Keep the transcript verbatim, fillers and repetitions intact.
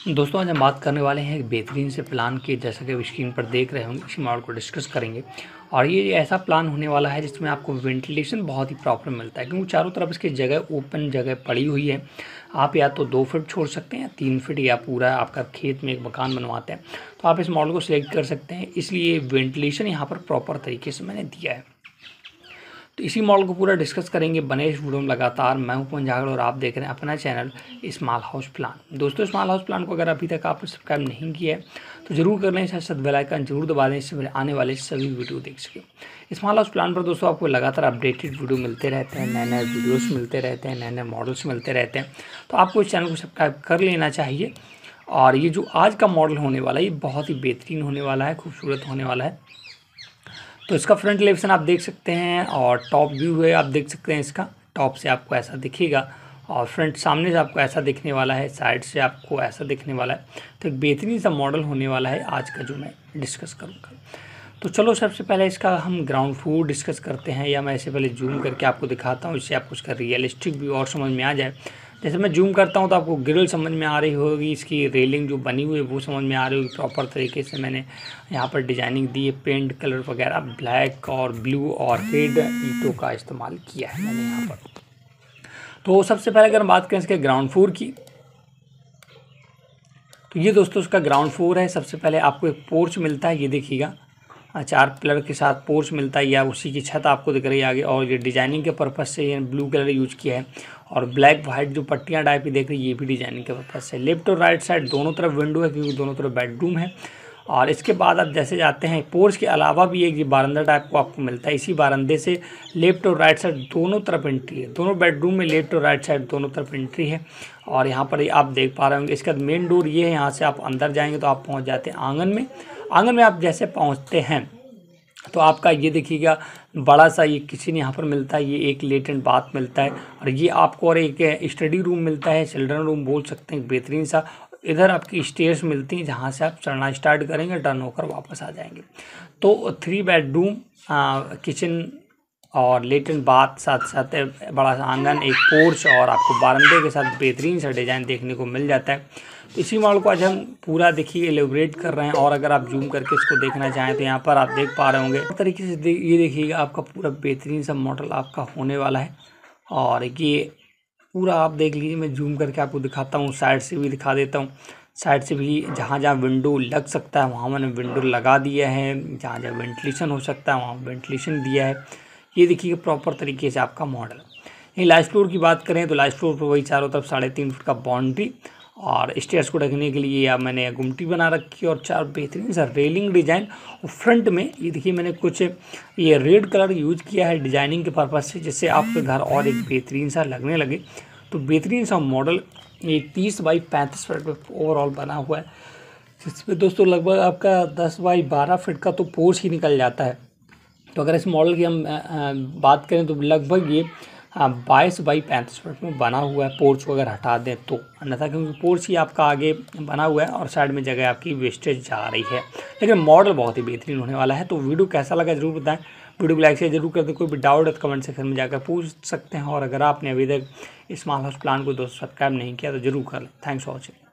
दोस्तों आज हम बात करने वाले हैं एक बेहतरीन से प्लान की, जैसा कि आप स्क्रीन पर देख रहे होंगे। इसी मॉडल को डिस्कस करेंगे और ये ऐसा प्लान होने वाला है जिसमें आपको वेंटिलेशन बहुत ही प्रॉपर मिलता है, क्योंकि चारों तरफ इसकी जगह ओपन जगह पड़ी हुई है। आप या तो दो फीट छोड़ सकते हैं या तीन फीट, या पूरा आपका खेत में एक मकान बनवाते हैं तो आप इस मॉडल को सिलेक्ट कर सकते हैं। इसलिए वेंटिलेशन यहाँ पर प्रॉपर तरीके से मैंने दिया है। तो इसी मॉडल को पूरा डिस्कस करेंगे। बने इस वीडियो में लगातार। मैं हूं पवन जागड़ और आप देख रहे हैं अपना चैनल स्मॉल हाउस प्लान। दोस्तों स्मॉल हाउस प्लान को अगर अभी तक आपने सब्सक्राइब नहीं किया है तो जरूर कर लें, साथ साथ बेल आइकन जरूर दबा दें, इससे आने वाले सभी वीडियो देख सकें। स्मॉल हाउस प्लान पर दोस्तों आपको लगातार अपडेटेड वीडियो मिलते रहते हैं, नए नए वीडियोज़ मिलते रहते हैं, नए नए मॉडल्स मिलते रहते हैं। तो आपको इस चैनल को सब्सक्राइब कर लेना चाहिए। और ये जो आज का मॉडल होने वाला है ये बहुत ही बेहतरीन होने वाला है, खूबसूरत होने वाला है। तो इसका फ्रंट एलिवेशन आप देख सकते हैं और टॉप व्यू है आप देख सकते हैं। इसका टॉप से आपको ऐसा दिखेगा और फ्रंट सामने से आपको ऐसा दिखने वाला है, साइड से आपको ऐसा दिखने वाला है। तो एक बेहतरीन सा मॉडल होने वाला है आज का जो मैं डिस्कस करूँगा। तो चलो सबसे पहले इसका हम ग्राउंड फ्लोर डिस्कस करते हैं, या मैं इससे पहले जूम करके आपको दिखाता हूँ, इससे आपको इसका रियलिस्टिक व्यू और समझ में आ जाए। जैसे मैं जूम करता हूँ तो आपको ग्रिल समझ में आ रही होगी, इसकी रेलिंग जो बनी हुई है वो समझ में आ रही होगी। प्रॉपर तरीके से मैंने यहाँ पर डिजाइनिंग दी है, पेंट कलर वगैरह ब्लैक और ब्लू और रेड ईंटों का इस्तेमाल किया है मैंने यहाँ पर। तो सबसे पहले अगर हम बात करें इसके ग्राउंड फ्लोर की, तो ये दोस्तों उसका ग्राउंड फ्लोर है। सबसे पहले आपको एक पोर्च मिलता है, ये देखिएगा चार पिलर के साथ पोर्च मिलता है, या उसी की छत आपको दिख रही है आगे। और ये डिजाइनिंग के पर्पज़ से ये ब्लू कलर यूज किया है और ब्लैक वाइट जो पट्टियाँ टाइप की देख रही है ये भी डिजाइनिंग के पर्पज़ से। लेफ्ट और राइट साइड दोनों तरफ विंडो है, क्योंकि दोनों तरफ बेडरूम है। और इसके बाद आप जैसे जाते हैं पोर्च के अलावा भी एक बारंदा टाइप को आपको मिलता है। इसी बारंदे से लेफ्ट और राइट साइड दोनों तरफ एंट्री है। दोनों बेडरूम में लेफ्ट और राइट साइड दोनों तरफ एंट्री है। और यहाँ पर आप देख पा रहे होंगे इसका मेन डोर ये है। यहाँ से आप अंदर जाएंगे तो आप पहुँच जाते हैं आंगन में। आंगन में आप जैसे पहुँचते हैं तो आपका ये देखिएगा बड़ा सा ये किचन यहाँ पर मिलता है, ये एक लेटेंट बाथ मिलता है और ये आपको और एक स्टडी रूम मिलता है, चिल्ड्रन रूम बोल सकते हैं, बेहतरीन सा। इधर आपकी स्टेयर्स मिलती हैं जहाँ से आप चढ़ना स्टार्ट करेंगे, टर्न होकर वापस आ जाएंगे। तो थ्री बेडरूम किचन और लेटेंट बाथ, साथ साथ बड़ा सा आंगन, एक पोर्च और आपको बारंदे के साथ बेहतरीन सा डिज़ाइन देखने को मिल जाता है। तो इसी मॉडल को आज हम पूरा देखिए एलिब्रेट कर रहे हैं। और अगर आप जूम करके इसको देखना चाहें तो यहाँ पर आप देख पा रहे होंगे इस तरीके से दे, ये देखिएगा आपका पूरा बेहतरीन सा मॉडल आपका होने वाला है। और ये पूरा आप देख लीजिए, मैं जूम करके आपको दिखाता हूँ, साइड से भी दिखा देता हूँ। साइड से भी जहाँ जहाँ विंडो लग सकता है वहाँ मैंने विंडो लगा दिया है, जहाँ जहाँ वेंटिलेशन हो सकता है वहाँ वेंटिलेशन दिया है। ये देखिए प्रॉपर तरीके से आपका मॉडल। ये लास्ट फ्लोर की बात करें तो लास्ट फ्लोर पर वही चारों तरफ साढ़े तीन फुट का बाउंड्री और स्टेयर्स को ढकने के लिए या मैंने गुमटी बना रखी है और चार बेहतरीन सा रेलिंग डिजाइन। और फ्रंट में ये देखिए मैंने कुछ ये रेड कलर यूज किया है डिजाइनिंग के पर्पज़ से, जिससे आपके घर और एक बेहतरीन सा लगने लगे। तो बेहतरीन सा मॉडल ये तीस बाई पैंतीस फीट में ओवरऑल बना हुआ है, जिसमें दोस्तों लगभग आपका दस बाई बारह फीट का तो पोर्च ही निकल जाता है। तो अगर इस मॉडल की हम बात करें तो लगभग ये बाईस बाई पैंतीस फीट में बना हुआ है, पोर्च को अगर हटा दें तो। अन्यथा क्योंकि पोर्च ही आपका आगे बना हुआ है और साइड में जगह आपकी वेस्टेज जा रही है, लेकिन मॉडल बहुत ही बेहतरीन होने वाला है। तो वीडियो कैसा लगा जरूर बताएं, वीडियो को लाइक शेयर जरूर कर दें। कोई भी डाउट है तो कमेंट सेक्शन में जाकर पूछ सकते हैं। और अगर आपने अभी तक स्मॉल हाउस प्लान को दोस्तों सब्सक्राइब नहीं किया तो जरूर कर लें। Thanks for watching.